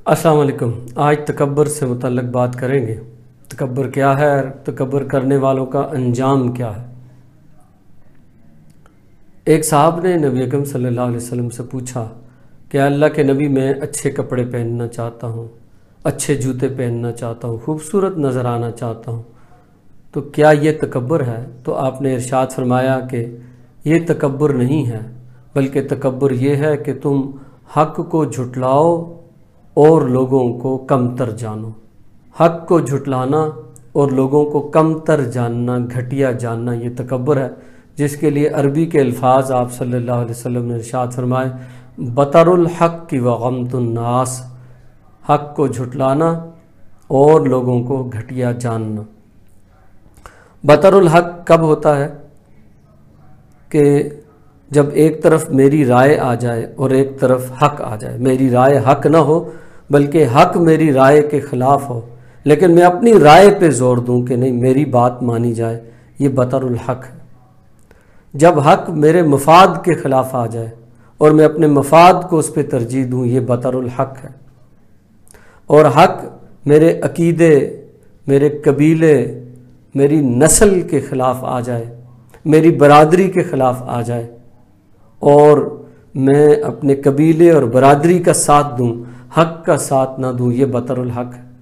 अस्सलाम वालेकुम। आज तकब्बर से मुतल्लक़ बात करेंगे। तकब्बर क्या है और तकब्बर करने वालों का अंजाम क्या है। एक साहब ने नबी अकरम सल्लल्लाहु अलैहि वसल्लम से पूछा कि अल्लाह के नबी, मैं अच्छे कपड़े पहनना चाहता हूँ, अच्छे जूते पहनना चाहता हूँ, खूबसूरत नज़र आना चाहता हूँ, तो क्या ये तकब्बर है? तो आपने इरशाद फरमाया कि ये तकब्बर नहीं है, बल्कि तकब्बर ये है कि तुम हक़ को झुटलाओ और लोगों को कमतर जानो। हक़ को झुटलाना और लोगों को कमतर जानना, घटिया जानना, ये तकब्बर है, जिसके लिए अरबी के अल्फाज आप सल्लल्लाहु अलैहि वसल्लम ने इरशाद फरमाए, बतरुल हक़ व गमतुन नास, हक़ को झुटलाना और लोगों को घटिया जानना। बतरुल हक़ कब होता है कि जब एक तरफ मेरी राय आ जाए और एक तरफ हक़ आ जाए। मेरी राय हक़ ना हो बल्कि हक़ मेरी राय के ख़िलाफ़ हो, लेकिन मैं अपनी राय पे ज़ोर दूं कि नहीं मेरी बात मानी जाए, ये बतरुल हक़ है। जब हक़ मेरे मफाद के ख़िलाफ़ आ जाए और मैं अपने मफाद को उस पर तरजीह दूं, ये बतरुल हक़ है। और हक़ मेरे अकीदे, मेरे कबीले, मेरी नस्ल के ख़िलाफ़ आ जाए, मेरी बरादरी के ख़िलाफ़ आ जाए और मैं अपने कबीले और बरादरी का साथ दूं, हक़ का साथ ना दूं, ये बतरुल हक़ है।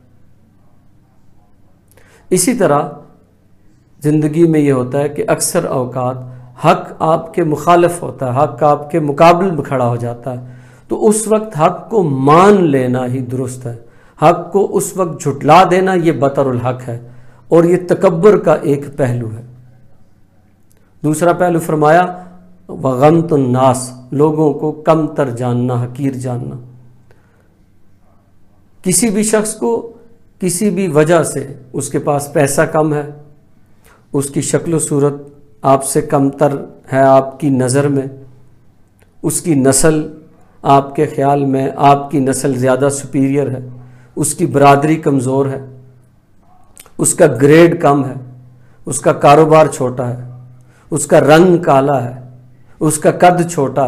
इसी तरह ज़िंदगी में ये होता है कि अक्सर औक़ात हक़ आपके मुखालिफ होता है, हक़ आपके मुकाबले में खड़ा हो जाता है, तो उस वक्त हक़ को मान लेना ही दुरुस्त है। हक़ को उस वक्त झुटला देना ये बतरुल हक़ है और ये तकब्बर का एक पहलू है। दूसरा पहलू फरमाया वगमतुन नास, लोगों को कमतर जानना, हकीर जानना। किसी भी शख्स को किसी भी वजह से उसके पास पैसा कम है, उसकी शक्ल सूरत आपसे कमतर है आपकी नज़र में, उसकी नस्ल आपके ख़्याल में आपकी नस्ल ज़्यादा सुपीरियर है, उसकी बरादरी कमज़ोर है, उसका ग्रेड कम है, उसका कारोबार छोटा है, उसका रंग काला है, उसका कद छोटा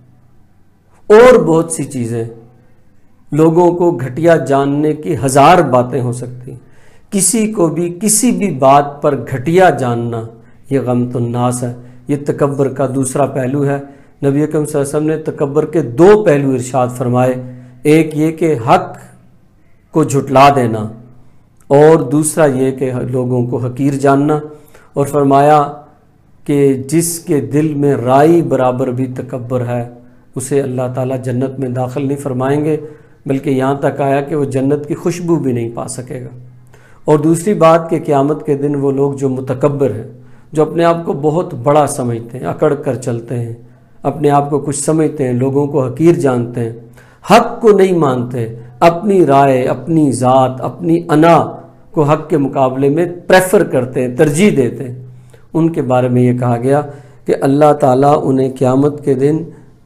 है और बहुत सी चीज़ें। लोगों को घटिया जानने की हज़ार बातें हो सकती। किसी को भी किसी भी बात पर घटिया जानना ये गमतुन नास है, ये तकब्बर का दूसरा पहलू है। नबी अकरम सल्लल्लाहु अलैहि वसल्लम ने तकब्बर के दो पहलू इरशाद फरमाए, एक ये कि हक़ को झुटला देना और दूसरा ये कि लोगों को हकीर जानना। और फरमाया कि जिसके दिल में राई बराबर भी तकब्बर है उसे अल्लाह ताला जन्नत में दाखिल नहीं फरमाएंगे, बल्कि यहाँ तक आया कि वो जन्नत की खुशबू भी नहीं पा सकेगा। और दूसरी बात कि क़यामत के दिन वो लोग जो मुतकब्बर हैं, जो अपने आप को बहुत बड़ा समझते हैं, अकड़ कर चलते हैं, अपने आप को कुछ समझते हैं, लोगों को हकीर जानते हैं, हक़ को नहीं मानते, अपनी राय, अपनी ज़ात, अपनी अना को हक़ के मुकाबले में प्रेफर करते हैं, तरजीह देते हैं, उनके बारे में ये कहा गया कि अल्लाह ताला उन्हें क़यामत के दिन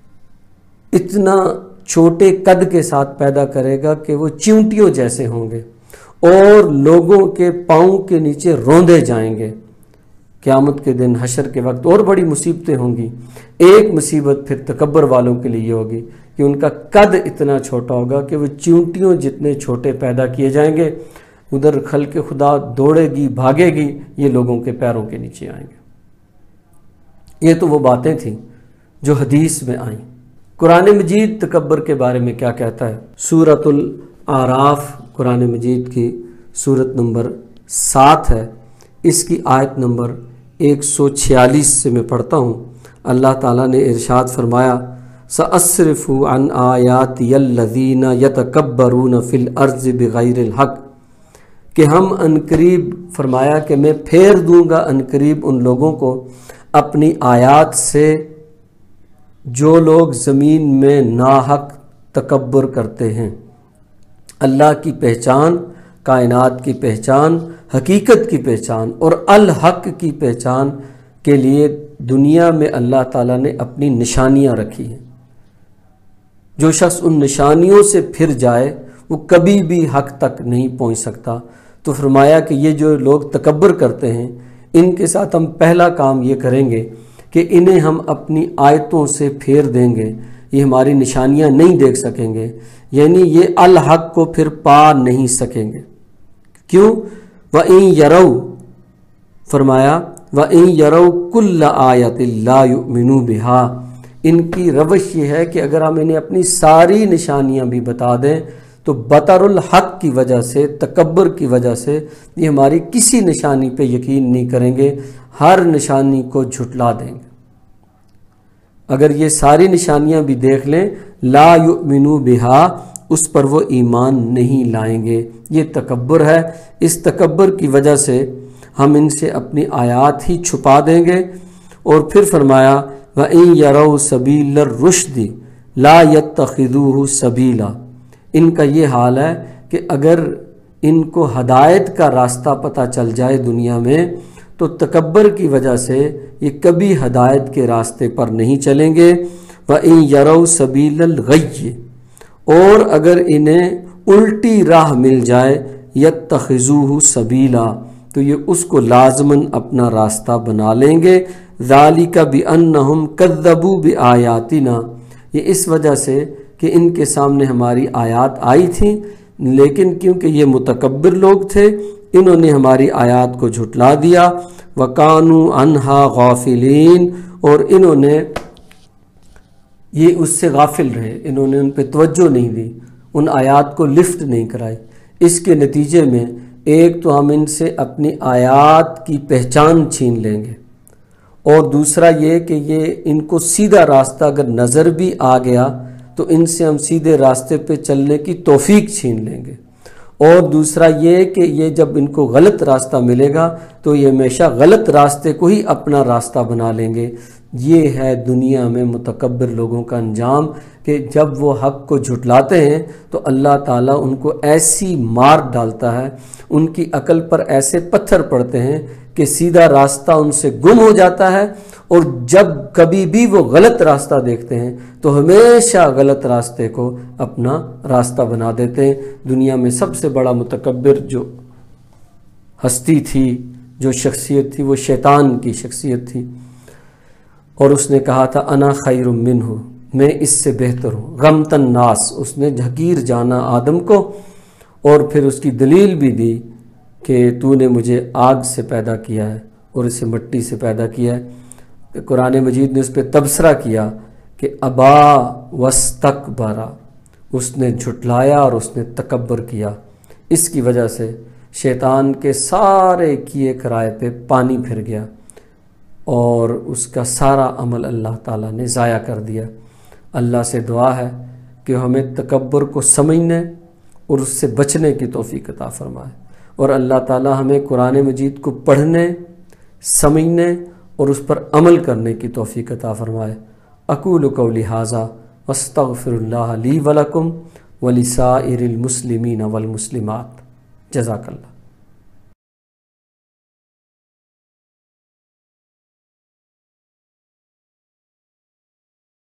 इतना छोटे कद के साथ पैदा करेगा कि वो चींटियों जैसे होंगे और लोगों के पाँव के नीचे रौंदे जाएंगे। क़यामत के दिन हशर के वक्त और बड़ी मुसीबतें होंगी। एक मुसीबत फिर तकब्बर वालों के लिए होगी कि उनका कद इतना छोटा होगा कि वो चींटियों जितने छोटे पैदा किए जाएंगे। उधर खल्क़ खुदा दौड़ेगी, भागेगी, ये लोगों के पैरों के नीचे आएंगे। ये तो वो बातें थीं जो हदीस में आईं। कुरान मजीद तकब्बर के बारे में क्या कहता है? सूरतुल आराफ कुरान मजीद की सूरत नंबर 7 है, इसकी आयत नंबर 146 से मैं पढ़ता हूँ। अल्लाह ताला ने इरशाद फरमाया, सअस्रिफु अन आयातियल्लज़ीना यतकब्बरून फ़िल अर्ज़ि बिग़ैरिल हक़, कि हम अनकरीब, फरमाया कि मैं फेर दूंगा अनकरीब उन लोगों को अपनी आयात से जो लोग ज़मीन में नाहक तकब्बर करते हैं। अल्लाह की पहचान, कायनात की पहचान, हकीकत की पहचान और अल हक़ की पहचान के लिए दुनिया में अल्लाह ताला ने अपनी निशानियाँ रखी हैं। जो शख्स उन निशानियों से फिर जाए वो कभी भी हक़ तक नहीं पहुँच सकता। तो फरमाया कि ये जो लोग तकब्बर करते हैं, इनके साथ हम पहला काम ये करेंगे कि इन्हें हम अपनी आयतों से फेर देंगे, ये हमारी निशानियां नहीं देख सकेंगे, یعنی یہ الحق کو پھر پا نہیں سکیں گے۔ کیوں؟ وَإِن يَرَوْا، فرمایا وَإِن يَرَوْا كُلَّ آیَةٍ لَا يُؤْمِنُوا بِهَا، ان کی روش یہ ہے کہ اگر ہم انہیں اپنی ساری نشانیاں بھی بتا دیں تو بطر الحق کی وجہ سے، تکبر کی وجہ سے یہ ہماری کسی نشانی پہ یقین نہیں کریں گے، ہر نشانی کو جھٹلا دیں گے۔ اگر یہ ساری نشانیاں بھی دیکھ لیں، لا یؤمنوا بہا، اس پر وہ ایمان نہیں لائیں گے۔ یہ تکبر ہے، اس تکبر کی وجہ سے ہم ان سے اپنی آیات ہی چھپا دیں گے۔ اور پھر فرمایا وَإِن يَرَوْا سَبِيلَ الرُّشْدِ لَا يَتَّخِذُوهُ سَبِيلًا، ان کا یہ حال ہے کہ اگر ان کو ہدایت کا راستہ پتہ چل جائے دنیا میں تو تکبر کی وجہ سے یہ کبھی ہدایت کے راستے پر نہیں چلیں گے۔ وَإِن يَرَوْا سَبِيلَ الْغَيِّ، اور اگر انہیں الٹی راہ مل جائے، يَتَّخِذُوهُ سَبِيلًا، تو یہ اس کو لازماً اپنا راستہ بنا لیں گے۔ ذَلِكَ بِأَنَّهُمْ كَذَّبُوا بِآيَاتِنَا، یہ اس وجہ سے کہ ان کے سامنے ہماری آیات آئی تھیں، لیکن کیونکہ یہ متکبر لوگ تھے انہوں نے ہماری آیات کو جھٹلا دیا۔ وَكَانُوا عَنْهَا غَافِلِينَ، اور انہوں نے یہ اس سے غافل رہے، انہوں نے ان پہ توجہ نہیں دی، ان آیات کو لفٹ نہیں کرائی۔ اس کے نتیجے میں ایک تو ہم ان سے اپنی آیات کی پہچان چھین لیں گے، اور دوسرا یہ کہ یہ ان کو سیدھا راستہ اگر نظر بھی آ گیا تو ان سے ہم سیدھے راستے پہ چلنے کی توفیق چھین لیں گے، اور دوسرا یہ کہ یہ جب ان کو غلط راستہ ملے گا تو یہ ہمیشہ غلط راستے کو ہی اپنا راستہ بنا لیں گے۔ یہ ہے دنیا میں متکبر لوگوں کا انجام کہ جب وہ حق کو جھٹلاتے ہیں تو اللہ تعالیٰ ان کو ایسی مار ڈالتا ہے، ان کی عقل پر ایسے پتھر پڑتے ہیں کہ سیدھا راستہ ان سے گم ہو جاتا ہے، اور جب کبھی بھی وہ غلط راستہ دیکھتے ہیں تو ہمیشہ غلط راستے کو اپنا راستہ بنا دیتے ہیں۔ دنیا میں سب سے بڑا متکبر جو ہستی تھی، جو شخصیت تھی، وہ شیطان کی شخصیت تھی، اور اس نے کہا تھا انا خیر منہ، میں اس سے بہتر ہوں۔ غمت الناس، اس نے حقیر جانا آدم کو، اور پھر اس کی دلیل بھی دی کہ تو نے مجھے آگ سے پیدا کیا ہے اور اسے مٹی سے پیدا کیا ہے۔ قرآن مجید نے اس پہ تبصرہ کیا کہ ابا واستکبر، اس نے جھٹلایا اور اس نے تکبر کیا۔ اس کی وجہ سے شیطان کے سارے کیے کرائے پہ پانی پھر گیا اور اس کا سارا عمل اللہ تعالیٰ نے ضائع کر دیا۔ اللہ سے دعا ہے کہ ہمیں تکبر کو سمجھنے اور اس سے بچنے کی توفیق عطا فرمائے، اور اللہ تعالیٰ ہمیں قرآن مجید کو پڑھنے، سمجھنے اور اس پر عمل کرنے کی توفیق عطا فرمائے۔ اقول قولی ھذا واستغفر اللہ لی ولکم ولسائر المسلمین والمسلمات۔ جزاک اللہ۔